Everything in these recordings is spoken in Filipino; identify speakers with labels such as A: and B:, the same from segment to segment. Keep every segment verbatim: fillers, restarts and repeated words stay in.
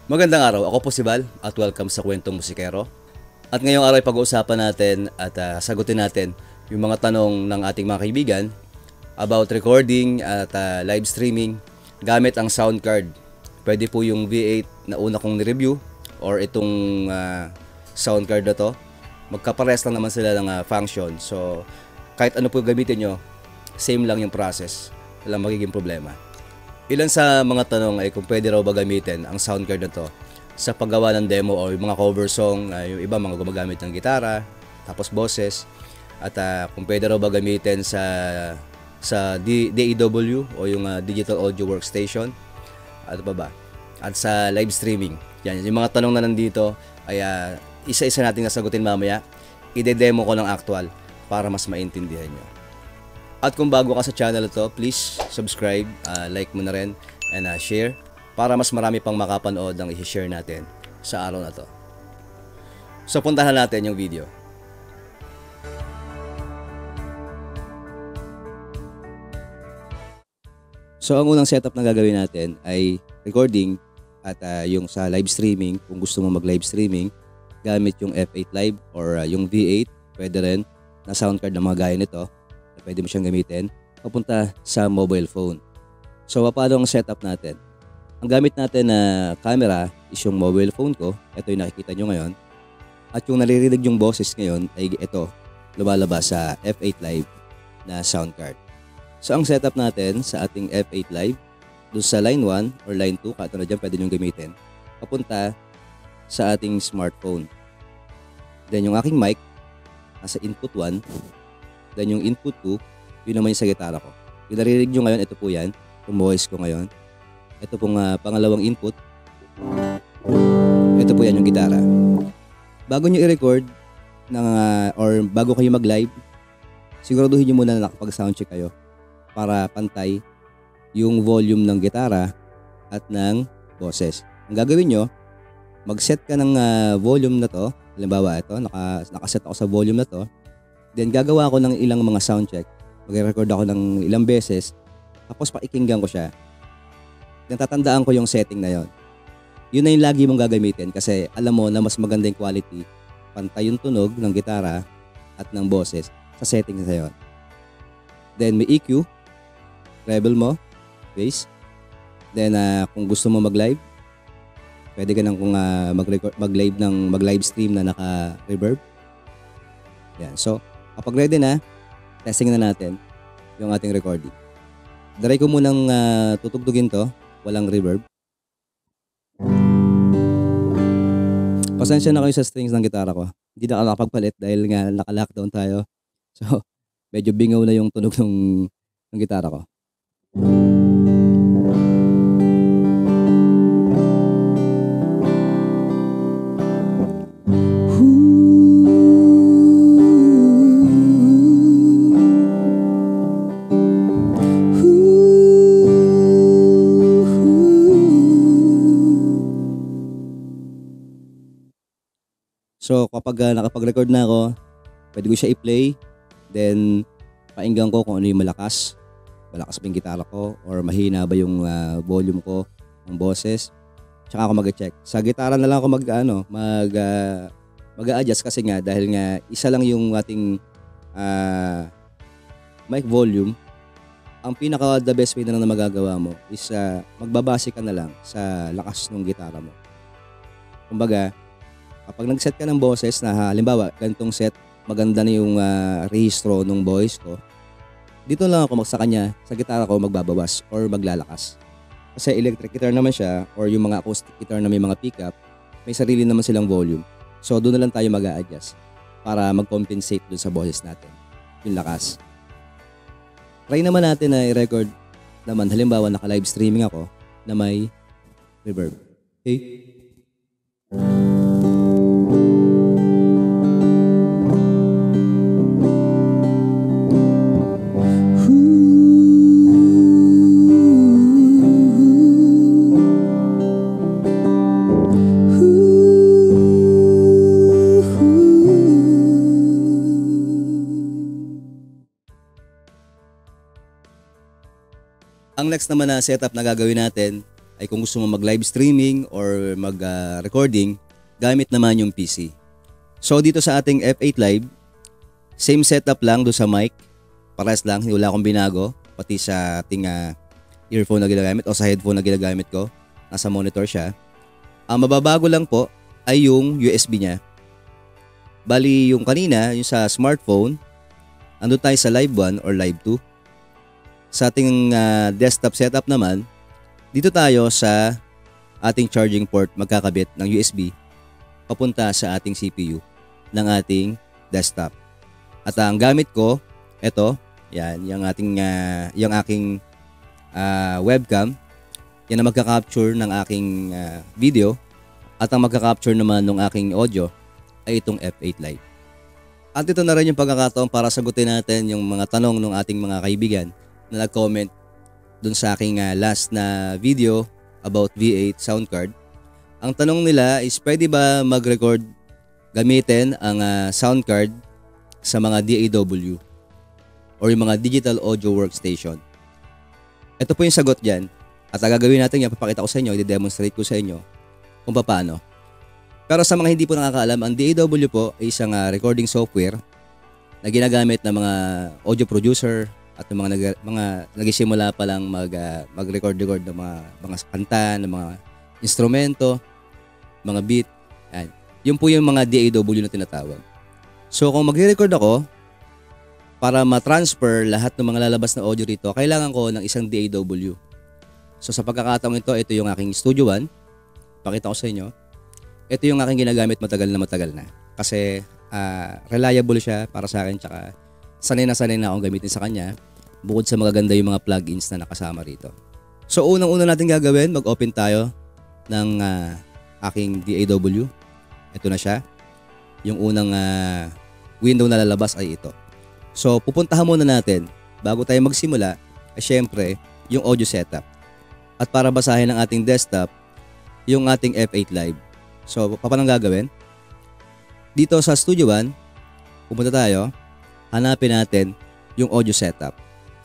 A: Magandang araw, ako po si Val at welcome sa Kwentong Musikero. At ngayong araw ay pag-uusapan natin at uh, sagutin natin yung mga tanong ng ating mga kaibigan about recording at uh, live streaming gamit ang sound card. Pwede po yung V eight na una kong ni-review or itong uh, sound card na to. Magkapares lang naman sila ng uh, function. So kahit ano po gamitin nyo, same lang yung process. Walang magiging problema. Ilan sa mga tanong ay kung pwede raw ba gamitin ang sound card na to sa paggawa ng demo o yung mga cover song, uh, yung iba mga gumagamit ng gitara, tapos boses, at uh, kung pwede raw ba gamitin sa sa D A W o yung uh, Digital Audio Workstation, at pa ba? At sa live streaming. Yan, yung mga tanong na nandito ay uh, isa-isa nating nasagutin mamaya. Ide-demo ko ng actual para mas maintindihan nyo. At kung bago ka sa channel to, please subscribe, uh, like mo na rin, and uh, share para mas marami pang makapanood ang i-share natin sa araw na to. So puntahan natin yung video. So ang unang setup na gagawin natin ay recording at uh, yung sa live streaming, kung gusto mo mag live streaming gamit yung F eight Live or uh, yung V eight, pwede rin na sound card na mga gaya nito. Pwede mo siyang gamitin papunta sa mobile phone. So, paano ang setup natin? Ang gamit natin na camera is yung mobile phone ko. Ito yung nakikita nyo ngayon. At yung naririnig yung boses ngayon ay ito, lumalabas sa F eight Live na sound card. So, ang setup natin sa ating F eight Live, doon sa line one or line two, kato na dyan, pwede nyo gamitin, papunta sa ating smartphone. Then, yung aking mic, nasa input one, then yung input two, yun naman yung sa gitara ko. Yung narinig nyo ngayon, ito po yan. Yung voice ko ngayon. Ito pong uh, pangalawang input. Ito po yan yung gitara. Bago nyo i-record, ng, uh, or bago kayo mag-live, siguraduhin nyo muna na nakapag-soundcheck kayo para pantay yung volume ng gitara at ng boses. Ang gagawin nyo, mag-set ka ng uh, volume na to. Halimbawa, ito, naka, nakaset ako sa volume na to. Then gagawa ako ng ilang mga sound check. Mag-record ako ng ilang beses. Tapos pakikinggan ko siya. Then tatandaan ko yung setting na yon. Yun na yung lagi mong gagamitin kasi alam mo na mas maganda yung quality, pantay yung tunog ng gitara at ng boses sa setting na yon. Then may E Q, treble mo, bass. Then uh, kung gusto mo mag-live, pwede ka nang kung uh, mag-record, mag-live ng mag-live stream na naka-reverb. Yan. So kapag ready na, testing na natin yung ating recording. Daray ko munang uh, tutugtugin to, walang reverb. Pasensya na kayo sa strings ng gitara ko. Hindi na ako nakapagpalit dahil nga naka-lockdown tayo. So, medyo bingaw na yung tunog ng, ng gitara ko. So kapag uh, nakapag-record na ako, pwede ko siya i-play. Then painggan ko kung ano yung malakas. Malakas ba yung gitara ko or mahina ba yung uh, volume ko ng boses. Tsaka ako mag-check. Sa gitara na lang ako mag, ano, mag, uh, mag-a-adjust kasi nga dahil nga isa lang yung ating uh, mic volume. Ang pinaka the best way na lang na magagawa mo is uh, magbabase ka na lang sa lakas ng gitara mo. Kumbaga, kapag nag-set ka ng boses na halimbawa, ganitong set, maganda na yung uh, rehistro ng voice ko, dito lang ako sa kanya, sa gitara ko magbabawas or maglalakas. Kasi electric guitar naman siya or yung mga acoustic guitar na may mga pickup, may sarili naman silang volume. So doon na lang tayo mag-a-adjust para mag-compensate doon sa boses natin, yung lakas. Try naman natin na i-record naman, halimbawa naka-live streaming ako na may reverb. Okay? Ang next naman na setup na gagawin natin ay kung gusto mo mag-live streaming or mag-recording, gamit naman yung P C. So dito sa ating F eight Live, same setup lang do sa mic. Parehas lang, wala akong binago. Pati sa ating uh, earphone na ginagamit o sa headphone na ginagamit ko. Nasa monitor siya. Ang mababago lang po ay yung U S B niya. Bali yung kanina, yung sa smartphone, andun tayo sa Live one or Live two. Sa ating uh, desktop setup naman, dito tayo sa ating charging port magkakabit ng U S B papunta sa ating C P U ng ating desktop. At ang gamit ko, ito, yan, yung ating uh, yung aking uh, webcam. Yan ang magka-capture ng aking uh, video at ang magka-capture naman ng aking audio ay itong F eight Live. At ito na rin yung pagkakataon para sagutin natin yung mga tanong ng ating mga kaibigan na nag-comment dun sa aking uh, last na video about V eight sound card. Ang tanong nila is pwede ba mag-record gamitin ang uh, sound card sa mga D A W or yung mga digital audio workstation. Ito po yung sagot dyan. At ang gagawin natin yan, papakita ko sa inyo, i-demonstrate ko sa inyo kung paano. Pero sa mga hindi po nakakaalam, ang D A W po ay isang uh, recording software na ginagamit ng mga audio producer at ng mga nag, mga nagisimula pa lang mag uh, mag-record-record ng mga mga kanta, ng mga instrumento, mga beat. Yan. Yun po yung mga D A W na tinatawag. So kung magre-record ako, para ma-transfer lahat ng mga lalabas na audio rito, kailangan ko ng isang D A W. So sa pagkakataong ito, ito yung aking Studio One. Pakita ko sa inyo. Ito yung aking ginagamit matagal na matagal na. Kasi uh, reliable siya para sa akin, tsaka sanay na sanay na akong gamitin sa kanya. Bukod sa magaganda yung mga plugins na nakasama rito. So unang-una natin gagawin, mag-open tayo ng uh, aking D A W. Ito na siya. Yung unang uh, window na lalabas ay ito. So pupuntahan muna natin, bago tayo magsimula, ay syempre yung audio setup. At para basahin ng ating desktop, yung ating F eight Live. So paano gagawin? Dito sa Studio One, pupunta tayo, hanapin natin yung audio setup.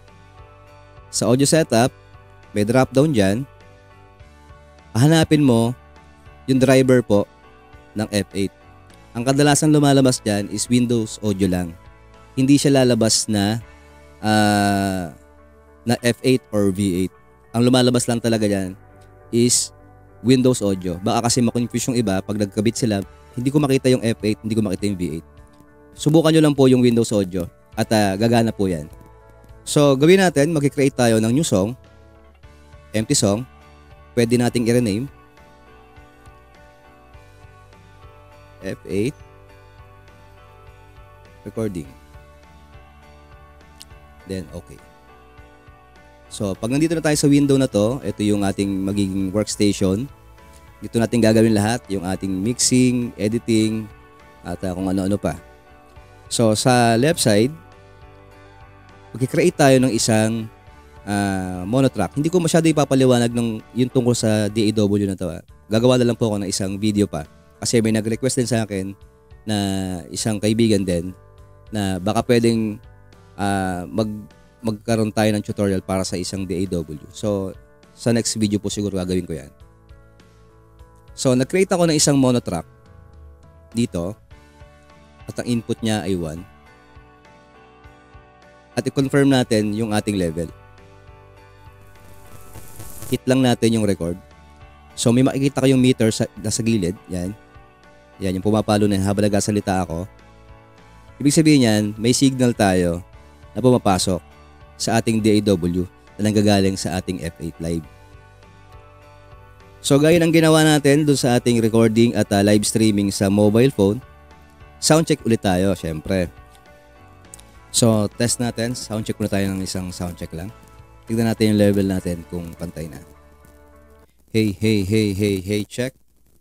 A: Sa audio setup, may drop down dyan. Hanapin mo yung driver po ng F eight. Ang kadalasan lumalabas dyan is Windows Audio lang. Hindi siya lalabas na uh, na F eight or V eight. Ang lumalabas lang talaga dyan is Windows Audio. Baka kasi makonfuse yung iba, pag nagkabit sila, hindi ko makita yung F eight, hindi ko makita yung V eight. Subukan nyo lang po yung Windows Audio at uh, gagana po yan. So gawin natin, mag-create tayo ng new song, empty song. Pwede nating i-rename F eight recording, then okay. So pag nandito na tayo sa window na to, ito yung ating magiging workstation. Dito natin gagawin lahat, yung ating mixing, editing, at uh, kung ano-ano pa. So sa left side, mag-create tayo ng isang uh, monotrack. Hindi ko masyado ipapaliwanag ng yung tungkol sa D A W na to. Ah. Gagawa na lang po ako ng isang video pa. Kasi may nag-request din sa akin na isang kaibigan din na baka pwedeng uh, mag magkaroon tayo ng tutorial para sa isang D A W. So, sa next video po siguro gagawin ko yan. So, nag-create ako ng isang monotrack dito at ang input niya ay one. At i-confirm natin yung ating level. Hit lang natin yung record. So, may makikita kayong meter sa, nasa gilid. Yan. Yan, yung pumapalo na habang nagsasalita ako. Ibig sabihin yan, may signal tayo na pumapasok sa ating D A W na nanggagaling sa ating F eight Live. So gaya ng ginawa natin dun sa ating recording at uh, live streaming sa mobile phone, soundcheck ulit tayo syempre. So test natin, soundcheck muna tayo ng isang soundcheck lang. Tignan natin yung level natin kung pantay na. Hey, hey, hey, hey, hey, check.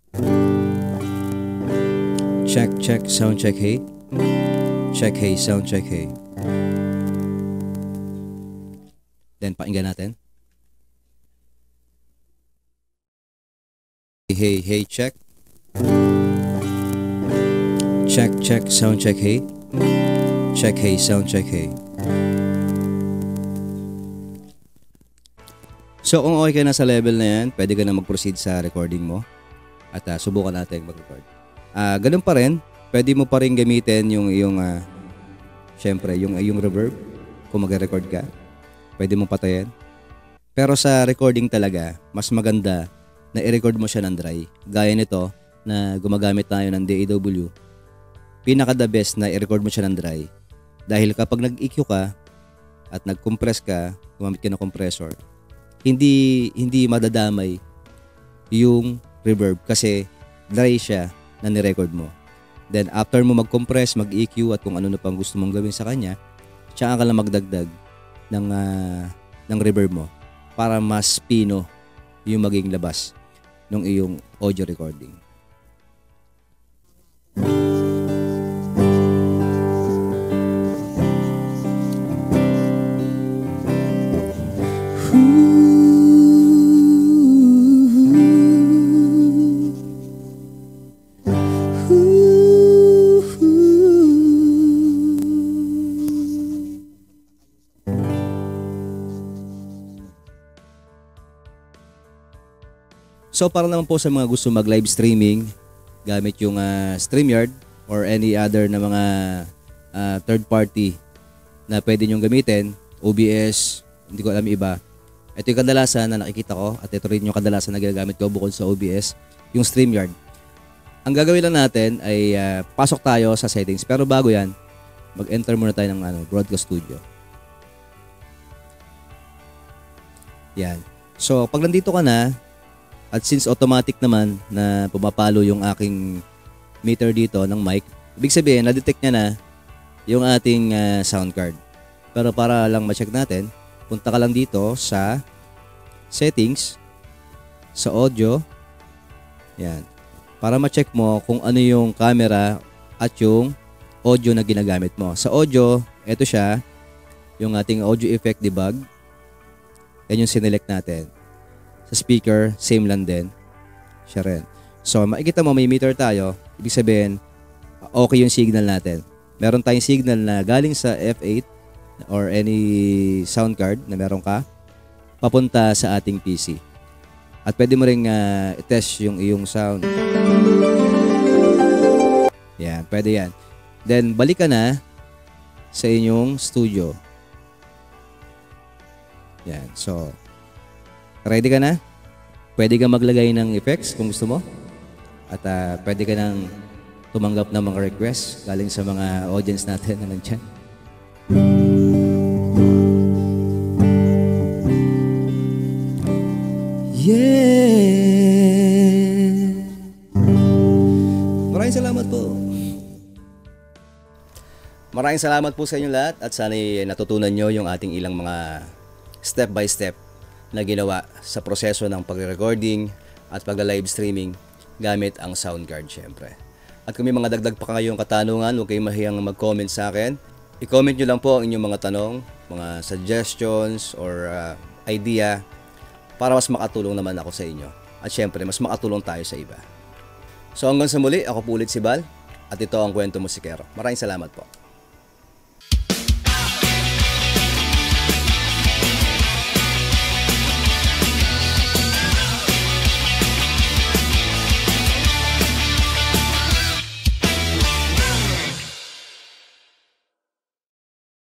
A: Check, check, sound check, hey. Check, hey, sound check, hey. Then, pakinggan natin. Hey, hey, hey, check. Check, check, sound check, hey. Check, hey, sound check, hey. So kung okay ka na sa level na yan, pwede ka na mag-proceed sa recording mo at uh, subukan natin mag-record. Uh, ganun pa rin, pwede mo pa rin gamitin yung yung uh, syempre yung yung reverb kung mag-record ka. Pwede mo patayin. Pero sa recording talaga, mas maganda na i-record mo siya ng dry. Gaya nito na gumagamit tayo ng D A W. Pinaka the best na i-record mo siya ng dry. Dahil kapag nag-E Q ka at nag-compress ka, gumamit ka ng compressor, hindi hindi madadamay yung reverb kasi dry siya na ni-record mo. Then after mo mag-compress, mag-E Q at kung ano na pang gusto mong gawin sa kanya, tsaka ka lang magdagdag ng uh, ng reverb mo para mas pino yung maging labas ng iyong audio recording. So para naman po sa mga gusto mag-live streaming gamit yung uh, StreamYard or any other na mga uh, third party na pwede nyong gamitin, O B S, hindi ko alam iba. Ito yung kadalasan na nakikita ko at ito rin yung kadalasan na ginagamit ko bukod sa O B S, yung StreamYard. Ang gagawin lang natin ay uh, pasok tayo sa settings, pero bago yan, mag-enter muna tayo ng ano, Broadcast Studio. Yan. So pag nandito ka na, at since automatic naman na pumapalo yung aking meter dito ng mic, ibig sabihin, na-detect niya na yung ating uh, sound card. Pero para lang ma-check natin, punta ka lang dito sa settings, sa audio, yan. Para ma-check mo kung ano yung camera at yung audio na ginagamit mo. Sa audio, ito siya, yung ating audio effect debug. Yan yung sinelect natin. Sa speaker, same lang din. Siya rin. So, makikita mo may meter tayo. Ibig sabihin, okay yung signal natin. Meron tayong signal na galing sa F eight or any sound card na meron ka, papunta sa ating P C. At pwede mo rin uh, i-test yung iyong sound. Yan, pwede yan. Then, balik ka na sa inyong studio. Yan, so... Ready ka na? Pwede ka maglagay ng effects kung gusto mo. At uh, pwede ka nang tumanggap ng mga requests galing sa mga audience natin na nandyan. Yeah! Maraming salamat po. Maraming salamat po sa inyo lahat at sana natutunan nyo yung ating ilang mga step by step na ginawa sa proseso ng pag-recording at pag-live streaming gamit ang sound card syempre. At kung may mga dagdag pa kayong katanungan, huwag kayong mahiyang mag-comment sa akin. I-comment nyo lang po ang inyong mga tanong, mga suggestions or uh, idea para mas makatulong naman ako sa inyo. At syempre, mas makatulong tayo sa iba. So hanggang sa muli, ako po ulit si Bal at ito ang Kwento Musikero. Maraming salamat po.